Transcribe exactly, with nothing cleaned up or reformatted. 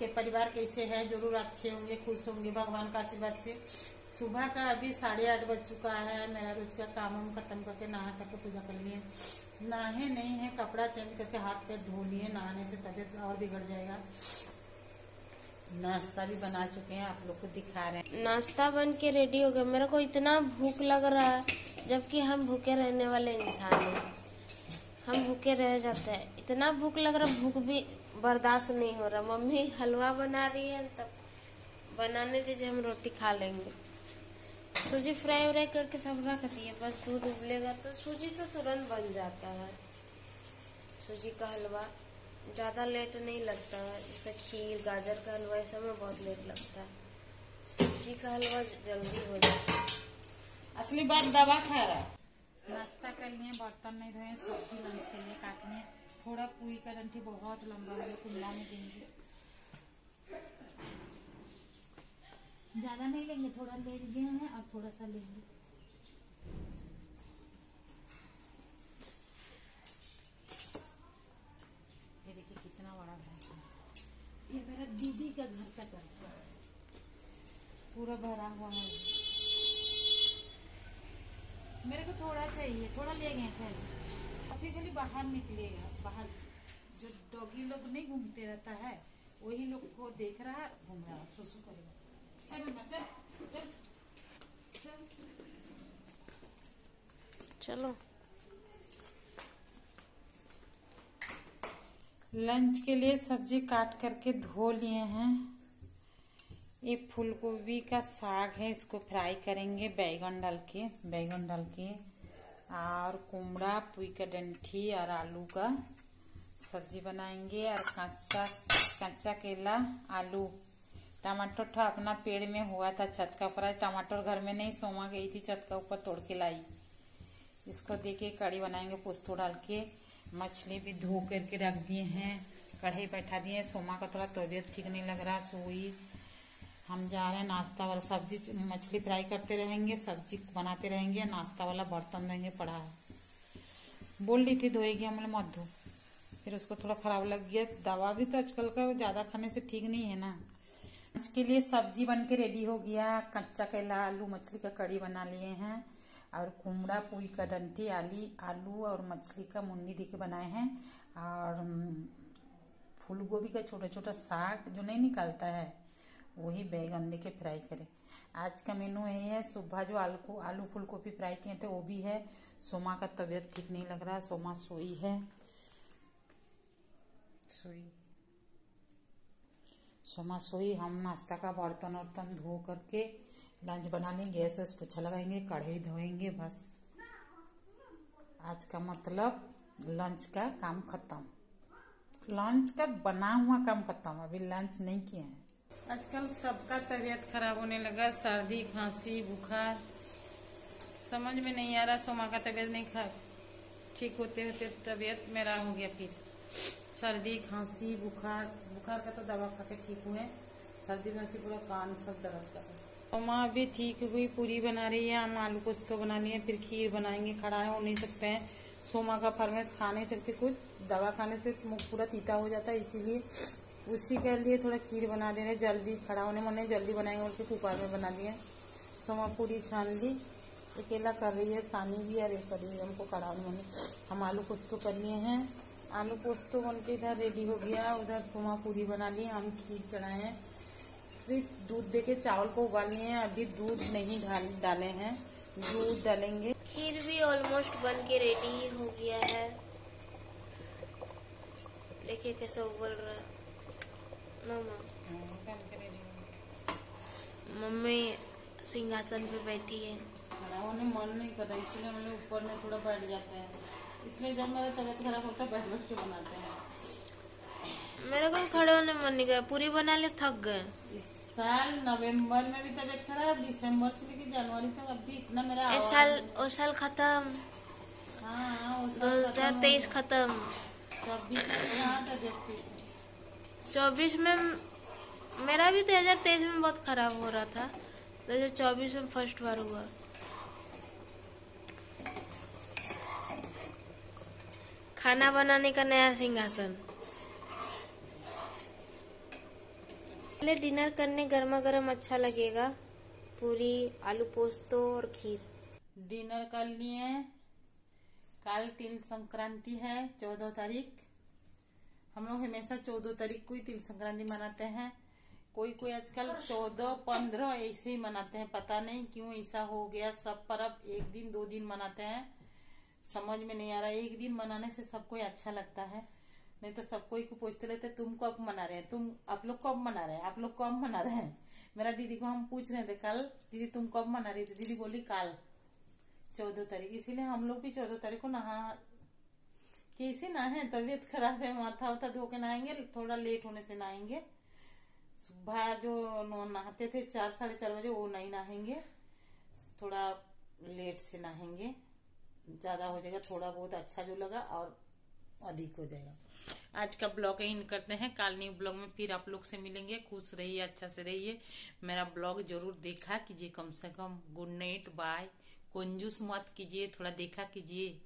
आपके परिवार कैसे हैं? जरूर अच्छे होंगे, खुश होंगे भगवान का आशीर्वाद से। सुबह का अभी साढ़े आठ बज चुका है। मेरा रोज का काम हम खत्म करके नहा करके पूजा कर लिए। नहाए नहीं है, कपड़ा चेंज करके हाथ पैर धो लिए। नहाने से तबीयत और बिगड़ जाएगा। नाश्ता भी बना चुके हैं, आप लोग को दिखा रहे हैं। नाश्ता बन के रेडी हो गया। मेरे को इतना भूख लग रहा है, जबकि हम भूखे रहने वाले इंसान हैं। हम भूखे रह जाते हैं, इतना भूख लग रहा, भूख भी बर्दाश्त नहीं हो रहा। मम्मी हलवा बना रही है, तब बनाने दीजिए, हम रोटी खा लेंगे। सूजी फ्राई व्राई करके सब रख दिए, बस दूध उबलेगा तो सूजी तो तुरंत बन जाता है। सूजी का हलवा ज्यादा लेट नहीं लगता है, जैसे खीर गाजर का हलवा ऐसा में बहुत लेट लगता है। सूजी का हलवा जल्दी हो जाता है। असली बात दवा खा रहा है। नाश्ता कर लिए, बर्तन नहीं धोए, सब्जी लंच के लिए काटने। थोड़ा पूरी का डंठी बहुत लंबा हो गया, कुंडा में देंगे। ज्यादा नहीं लेंगे, थोड़ा ले गए हैं और थोड़ा सा लेंगे। ये देखिए कितना बड़ा भैंस है। ये मेरा दीदी का घर का तरफ पूरा भरा हुआ है। मेरे को थोड़ा चाहिए, थोड़ा ले गए फिर अभी खाली बाहर निकलेगा। बाहर जो डॉगी लोग नहीं घूमते रहता है, वही लोग को देख रहा है, घूम रहा है, सुसु करेगा। चल चल चल चलो। लंच के लिए सब्जी काट करके धो लिए हैं। ये फूल गोभी का साग है, इसको फ्राई करेंगे बैगन डाल के बैगन डाल के और कुमड़ा पुई का डंठी और आलू का सब्जी बनाएंगे। और कच्चा कच्चा केला आलू टमाटर था, अपना पेड़ में हुआ था छत का फ्राई। टमाटर घर में नहीं, सोमा गई थी छत का ऊपर तोड़ के लाई। इसको देके कड़ी बनाएंगे पोस्तो डाल के। मछली भी धो करके रख दिए हैं, कढ़ाई बैठा दिए। सोमा का थोड़ा तबीयत ठीक नहीं लग रहा, सोई। हम जा रहे हैं नाश्ता वाला, सब्जी मछली फ्राई करते रहेंगे, सब्जी बनाते रहेंगे, नाश्ता वाला बर्तन देंगे पड़ा है। बोल रही थी धोएगी, हम मत धो, फिर उसको थोड़ा खराब लग गया। दवा भी तो आजकल का ज्यादा खाने से ठीक नहीं है ना। आज के लिए सब्जी बन के रेडी हो गया। कच्चा केला आलू मछली का कड़ी बना लिए हैं और कुमड़ा पुई का डंठी आली आलू और मछली का मुंडी दे के बनाए हैं। और फूल गोभी का छोटा छोटा साग जो नहीं निकलता है, वही बैगन दे के फ्राई करें। आज का मेनू यही है। सुबह जो आलू को आलू फूल गोभी फ्राई किए थे वो भी है। सोमा का तबीयत ठीक नहीं लग रहा, सोमा सोई है। सोई सोमा सोई हम नाश्ता का बर्तन वर्तन धो करके लंच बना लेंगे। गैस वैस पोछा लगाएंगे, कढ़ाई धोएंगे, बस आज का मतलब लंच का काम खत्म। लंच का बना हुआ काम खत्म, अभी लंच नहीं किए हैं। आजकल सबका तबीयत खराब होने लगा, सर्दी खांसी बुखार, समझ में नहीं आ रहा। सोमा का तबीयत नहीं खा ठीक होते होते तबीयत मेरा हो गया, फिर सर्दी खांसी बुखार। बुखार का तो दवा खा के ठीक हुए, सर्दी में से पूरा कान सब दर्द कर रहा है। सोमा अभी ठीक हुई, पूरी बना रही है, हम आलू पोस्तो बना लिए, फिर खीर बनाएंगे। खड़ा हो नहीं सकते हैं, सोमा का फरमाइश खा नहीं सकते कुछ, दवा खाने से मुंह पूरा तीता हो जाता है, इसीलिए उसी के लिए थोड़ा खीर बना दे रहे। जल्दी खड़ा होने मन जल्दी बनाएंगे बोल के कुकर में बना दिए। सोमा पूरी छान ली, अकेला कर रही है, सानी भी और एक कर रही है, हमको खड़ा होने मन। हम आलू पोस्तो कर लिए हैं, आलू पोस्तो बन के इधर रेडी हो गया। उधर सोमा पूरी बना ली, हम खीर चढ़ाए हैं। सिर्फ दूध देके चावल को उबाल लिए हैं, अभी दूध नहीं डाल डाले हैं, दूध डालेंगे। खीर भी ऑलमोस्ट बन के रेडी हो गया है, देखिए कैसे उबल रहा है। मामा मम्मी सिंहासन पे बैठी है, खड़ा होने मन नहीं कर रहा, इसलिए हम लोग ऊपर में थोड़ा बैठ जाते हैं। इसलिए जब मेरा तबीयत खराब होता है बैठ बैठ के बनाते हैं। मेरे को खड़े होने मन नहीं कर, पूरी बना ले थक गए। इस साल नवंबर में भी तबीयत खराब, दिसंबर से लेकर जनवरी तक अभी इतना मेरा इस साल ओ साल खत्म, हाँ दो हजार तेईस खत्म, चौबीस में चौबीस में मेरा भी दो हजार तेईस में बहुत खराब हो रहा था, दो हजार चौबीस में फर्स्ट बार हुआ। खाना बनाने का नया सिंहासन। पहले डिनर करने गर्मा गर्म अच्छा लगेगा, पूरी, आलू पोस्तो और खीर। डिनर कर लिए। कल तिल संक्रांति है, चौदह तारीख। हम लोग हमेशा चौदह तारीख को ही तिल संक्रांति मनाते हैं। कोई कोई आजकल चौदह पंद्रह ऐसे ही मनाते हैं, पता नहीं क्यों ऐसा हो गया। सब पर्व एक दिन दो दिन मनाते हैं, समझ में नहीं आ रहा। एक दिन मनाने से सबको अच्छा लगता है, नहीं तो सबको को पूछते रहते तुम कब मना रहे हैं, तुम आप लोग कब मना रहे हैं, आप लोग कब मना रहे हैं। मेरा दीदी को हम पूछ रहे थे कल, दीदी तुम कब मना रही थी, दीदी बोली कल चौदह तारीख। इसीलिए हम लोग भी चौदह तारीख को नहा कैसे नहाए, तबीयत खराब है, माथा उथा धो के नहाएंगे, थोड़ा लेट होने से नहाएंगे। सुबह जो नहाते थे चार साढ़े चार बजे, वो नहीं नहाएंगे, थोड़ा लेट से नहाएंगे, ज्यादा हो जाएगा। थोड़ा बहुत अच्छा जो लगा और अधिक हो जाएगा। आज का ब्लॉग इन करते हैं, कल न्यू ब्लॉग में फिर आप लोग से मिलेंगे। खुश रहिए, अच्छा से रहिए। मेरा ब्लॉग जरूर देखा कीजिए, कम से कम। Good night, bye. कंजूस मत कीजिए, थोड़ा देखा कीजिए।